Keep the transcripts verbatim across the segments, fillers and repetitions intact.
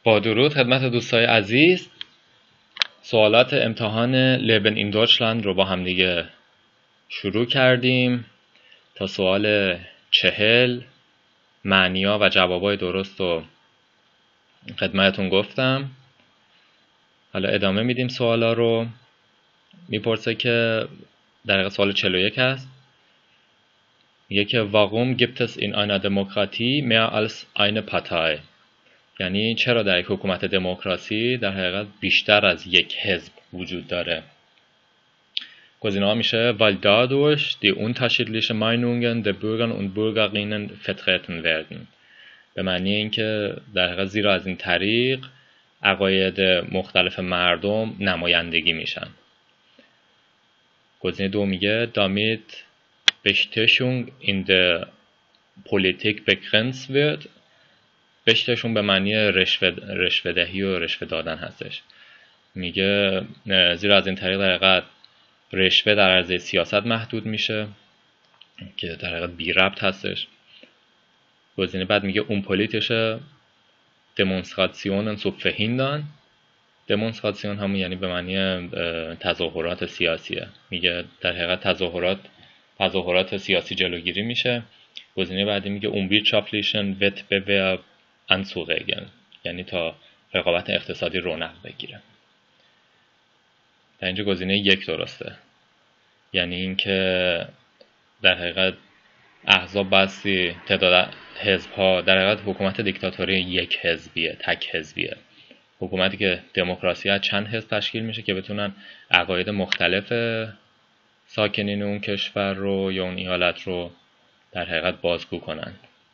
با درود خدمت دوستای عزیز. سوالات امتحان لبن این دویچلند رو با هم دیگه شروع کردیم. تا سوال چهل معنیا و جوابای درست رو خدمتتون گفتم. حالا ادامه میدیم سوالا رو. میپرسه که در سوال چهل و یک هست، میگه که warum gibt es in einer Demokratie mehr als eine Partei؟ یعنی چرا در یک حکومت دموکراسی در حقیقت بیشتر از یک حزب وجود داره؟ گزینه‌ها میشه weil dadurch die unterschiedlichen Meinungen der Bürger und Bürgerinnen vertreten werden. به معنی اینکه در حقیقت زیرا از این طریق عقاید مختلف مردم نمایندگی میشن. گزینه دو میگه damit Bestechung in der Politik begrenzt wird. بشتشون به معنی رشوه رشوه‌دهی و رشوه دادن هستش. میگه زیرا از این طریق در حقیقت رشوه در عرصه سیاست محدود میشه که در حقیقت بی ربط هستش. گزینه بعد میگه اون politische Demonstrationen zu verhindern. دمونستراسیون همون یعنی به معنی تظاهرات سیاسیه. میگه در حقیقت تظاهرات تظاهرات سیاسی جلوگیری میشه. گزینه بعدی میگه اون wirtschaftlichen Wettbewerb anzuregen، یعنی تا رقابت اقتصادی رونق بگیره. در اینجا گزینه یک درسته، یعنی اینکه در حقیقت احزاب بستی تعداد حزب ها در حقیقت حکومت دیکتاتوری یک حزبیه، تک حزبیه. حکومتی که دموکراسی از چند حزب تشکیل میشه که بتونن عقاید مختلف ساکنین اون کشور رو یا اون ایالت رو در حقیقت بازگو کنن.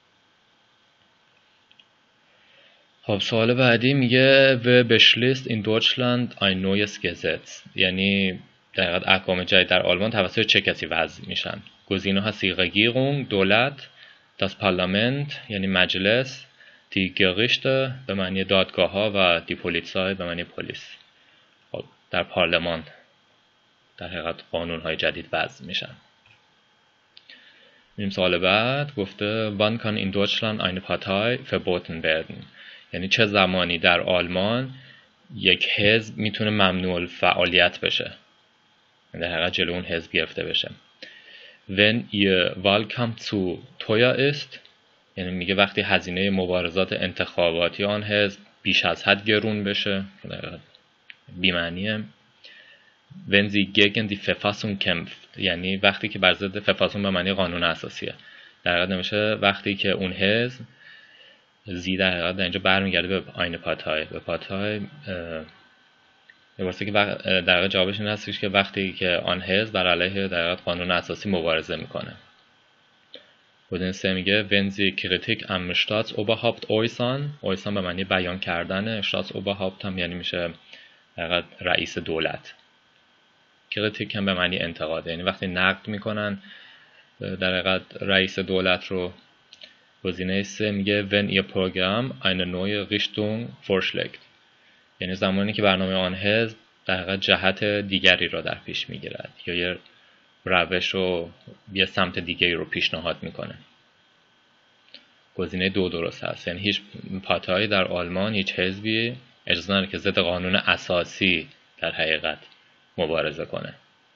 خب سوال بعدی میگه و beschließt in Deutschland ein neues Gesetz، یعنی در حقیقت احکام جدید در آلمان توسط چه کسی وضع میشن؟ گزینه ها سی regierung، دولت، das Parlament یعنی مجلس، die Gerichte به معنی دادگاه ها و die Polizei به معنی پلیس. خب در پارلمان در حقیقت قانون های جدید وضع میشن. این سوال بعد گفته wann kann in Deutschland eine Partei verboten werden؟ یعنی چه زمانی در آلمان یک حزب میتونه ممنوع الفعالیت بشه، در حقیقت جلو اون حزب گرفته بشه. wenn ihr Wahlkampf zu teuer ist، یعنی میگه وقتی هزینه مبارزات انتخاباتی آن حزب بیش از حد گرون بشه، بی‌معنیه. wenn sie gegen die Verfassung kämpft، یعنی وقتی که بر ضد ففاسون به معنی قانون اساسیه، در حقیقت نمیشه وقتی که اون حزب زی در حقیقت در اینجا برمیگرده به آینه پاتای به پاتای واسه که در حقیقت جوابش این هستش که وقتی که آن حزب بر علیه در حقیقت قانون اساسی مبارزه میکنه. گزینه سه میگه wenn sie Kritik am Staatsoberhaupt äußern، äußern به معنی بیان کردن، Staatsoberhaupt هم یعنی میشه در حقیقت رئیس دولت. کریتیک هم به معنی انتقاد، یعنی وقتی نقد میکنن در حقیقت رئیس دولت رو. گزینه سه میگه wenn ihr Programm eine neue Richtung vorschlägt، یعنی زمانی که برنامه آن حزب در حقیقت جهت دیگری را در پیش میگیرد یا یه روش رو یه سمت دیگری رو پیشنهاد میکنه. گزینه دو درست هست، یعنی هیچ پارتایی در آلمان، هیچ حزبی اجازه نداره که ضد قانون اساسی در حقیقت مبارزه کنه.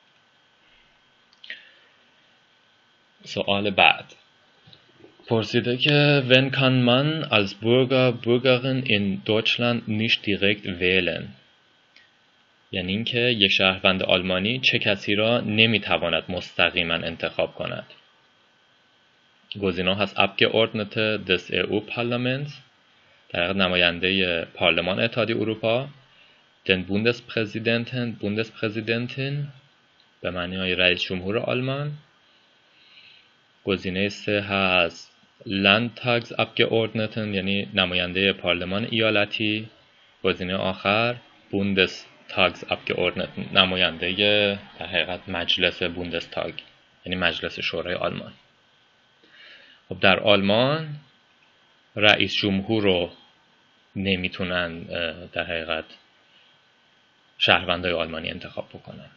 سوال بعد پرسیده که wenn kann man als Bürger Bürgerin in Deutschland nicht direkt wählen؟ یعنی اینکه یک شهروند آلمانی چه کسی را نمیتواند مستقیما انتخاب کند؟ گزینه هست Abgeordnete des E U-Parlaments، در حقیقت نماینده پارلمان اتحادیه اروپا، den Bundespräsidenten Bundespräsidentin به معنی های رئیس جمهور آلمان. گزینه سه هست Landtagsabgeordneten یعنی نماینده پارلمان ایالتی. گزینه آخر Bundestagsabgeordneten نماینده در حقیقت مجلس بوندستاگ یعنی مجلس شورای آلمان. خب در آلمان رئیس جمهور رو نمیتونن در حقیقت شهروندای آلمانی انتخاب بکنند.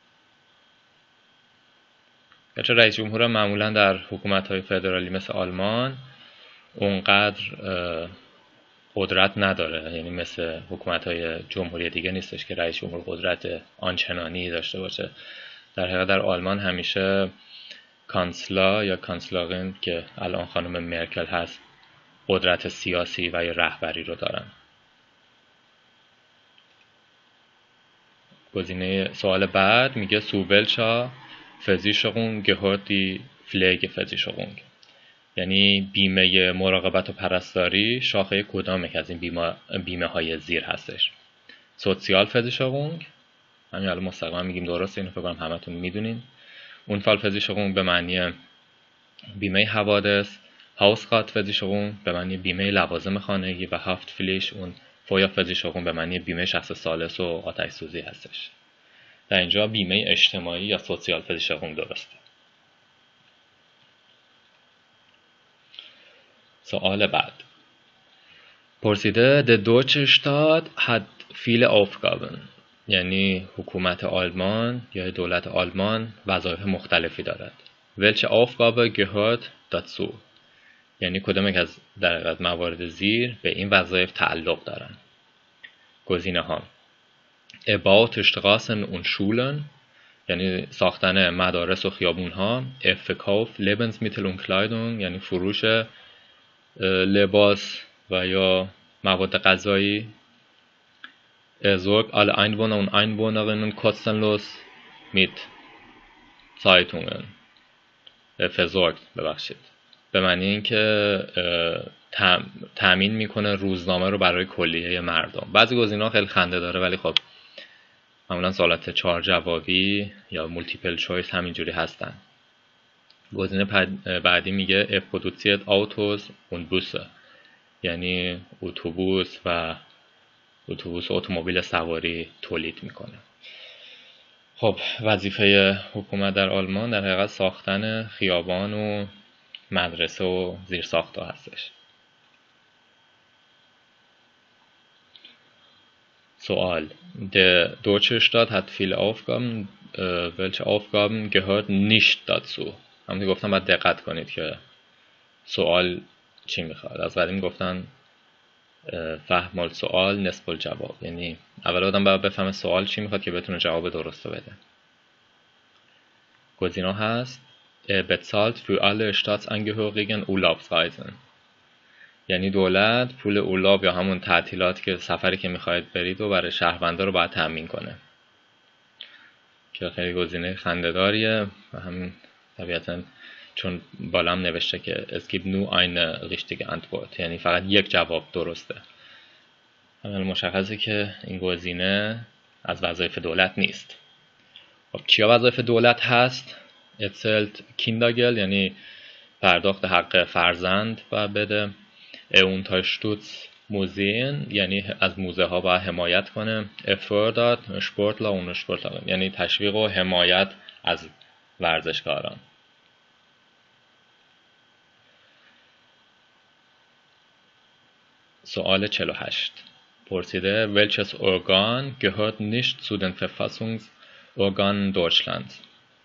گرچه رئیس جمهور معمولا در حکومت‌های فدرالی مثل آلمان اونقدر قدرت نداره، یعنی مثل حکومت‌های جمهوری دیگه نیستش که رئیس جمهور قدرت آنچنانی داشته باشه. در حقیقت در آلمان همیشه کانسلا یا کانسلاگن که الان خانم مرکل هست قدرت سیاسی و یا رهبری رو دارن. گزینه سوال بعد میگه zu welcher Versicherung gehört die Pflegeversicherung، یعنی بیمه مراقبت و پرستاری شاخه کدام یک از این بیمه, بیمه های زیر هستش؟ سوسیال versicherung، همین الان مستقیما میگیم درسته، اینو فکر کنم همتون میدونین. Unfallversicherung به معنی بیمه حوادث، Hausratversicherung به معنی بیمه لوازم خانگی و Haftpflicht اون Feuerversicherung به معنی بیمه شخص ثالث و آتش سوزی هستش. در اینجا بیمه اجتماعی یا سوسیال versicherung درسته. سوال بعد پرسیده Der deutsche Staat hat viele Aufgaben، یعنی حکومت آلمان یا دولت آلمان وظایف مختلفی دارد. Welche Aufgabe gehört dazu، یعنی کدام یک از در حقیقت موارد زیر به این وظایف تعلق دارند. گزینه ها Er baut Straßen und Schulen، یعنی ساختن مدارس و خیابون ها. Er verkauft Lebensmittel und Kleidung، یعنی فروش لباس و یا مواد غذایی. Er sorgt alle Einwohner und Einwohnerinnen kostenlos mit Zeitungen. Er versorgt ببخشید به معنی اینکه تامین میکنه روزنامه رو برای کلیه مردم. بعضی گزینه‌ها خیلی خنده داره ولی خب معمولا سوالات چهار جوابی یا مولتیپل چویس همینجوری هستن. گزینه بعدی میگه Er produziert Autos und Busse، یعنی اتوبوس و اتوبوس اتومبیل سواری تولید میکنه. خب وظیفه حکومت در آلمان در حقیقت ساختن خیابان و مدرسه و زیرساخت‌ها هستش. سوال Der deutsche Staat hat viele Aufgaben. Welche Aufgaben gehört nicht dazu؟ همونطور گفتم باید دقت کنید که سوال چی میخواد. از قدیم گفتن فهم السؤال نصف الجواب، یعنی اول آدم باید بفهمه سوال چی میخواد که بتونه جواب درست بده. گزینه هست Er bezahlt für alle Staatsangehörigen Urlaubsreisen، یعنی دولت پول اورلاب یا همون تعطیلات که سفری که میخواید برید و برای شهروندا رو باید تامین کنه، که خیلی گزینه خنده‌داریه و همین طبیعتاً چون بالام نوشته که es gibt nur eine richtige Antwort، یعنی فقط یک جواب درسته. همین مشخصه که این گزینه از وظایف دولت نیست. خب چیا وظایف دولت هست؟ erzählt Kindergeld، یعنی پرداخت حق فرزند و بده. unterstützt Museen، یعنی از موزه ها باید حمایت کنه. fördert Sportler und Sportlerinnen، یعنی تشویق و حمایت از ورزشکاران. سوال چهل و هشت پرسیده Welches Organ gehört nicht zu den Verfassungsorganen Deutschlands؟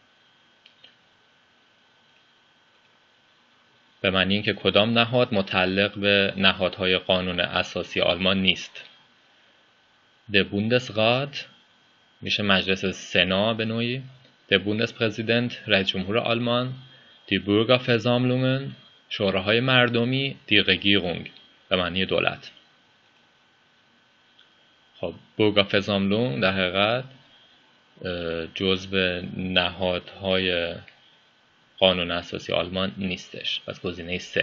به معنی اینکه کدام نهاد متعلق به نهادهای قانون اساسی آلمان نیست. Der Bundesrat میشه مجلس سنا به نوعی. Der Bundespräsident رئیس جمهور آلمان. Die Bürgerversammlungen شوراهای مردمی. Die Regierung به معنی دولت. خب Bürgerversammlung در حقیقت جزو نهادهای قانون اساسی آلمان نیستش. پس گزینه سه.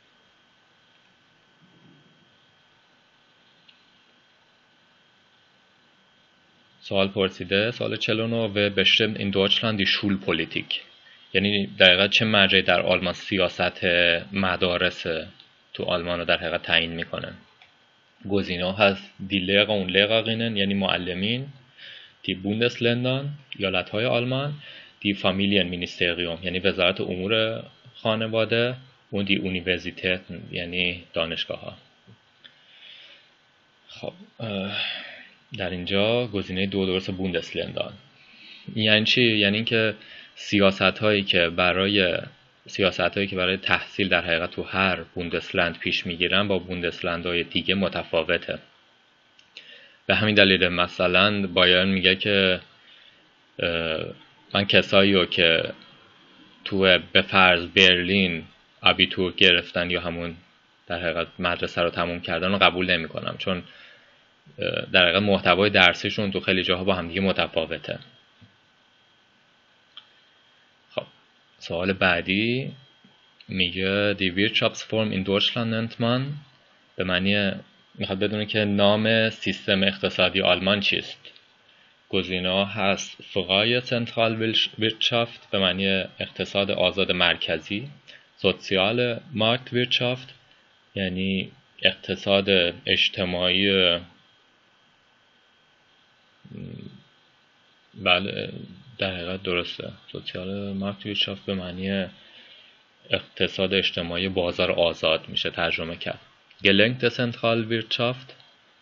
سوال پرسیده سوال چهل و نه و bestimmt in Deutschland die Schulpolitik، یعنی در حقیقت چه مرجعی در آلمان سیاست مدارس تو آلمان رو در حقیقت تعیین میکنه. گزینه هست die Lehrer und Lehrerinnen، یعنی معلمین. die Bundesländer ایالت‌های آلمان. die Familienministerium، یعنی وزارت امور خانواده. و die Universitäten، یعنی دانشگاه ها. خب در اینجا گزینه دو درست بوندسلندان. یعنی چی؟ یعنی اینکه سیاست هایی که برای سیاست هایی که برای تحصیل در حقیقت تو هر بوندسلند پیش میگیرن با بوندسلند های دیگه متفاوته. به همین دلیل مثلا بایرن میگه که من کسایی رو که تو به فرض برلین ابیتور گرفتن یا همون در حقیقت مدرسه رو تموم کردن رو قبول نمی کنم، چون در حقیقت محتوای درسیشون تو خیلی جاها با هم دیگه متفاوته. خب سوال بعدی میگه Die Wirtschaftsform in Deutschland nennt man، به معنی میخواد بدونه که نام سیستم اقتصادی آلمان چیست. گزینه‌ها هست Freie Zentralwirtschaft به معنی اقتصاد آزاد مرکزی، سوسیال Marktwirtschaft یعنی اقتصاد اجتماعی، بله در حقیقت درسته، سوسیال Marktwirtschaft به معنی اقتصاد اجتماعی بازار آزاد میشه ترجمه کرد. Gelenkte Zentralwirtschaft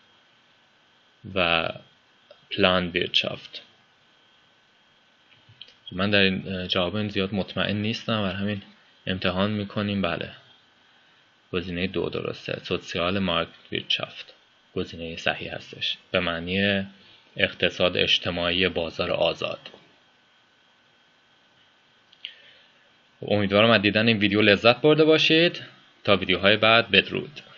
و Planwirtschaft. من در این جواب این زیاد مطمئن نیستم، بر همین امتحان میکنیم. بله گزینه دو درسته، سوسیال مارکتویرشافت گزینه صحیح هستش، به معنی اقتصاد اجتماعی بازار آزاد. امیدوارم از دیدن این ویدیو لذت برده باشید. تا ویدیوهای بعد بدرود.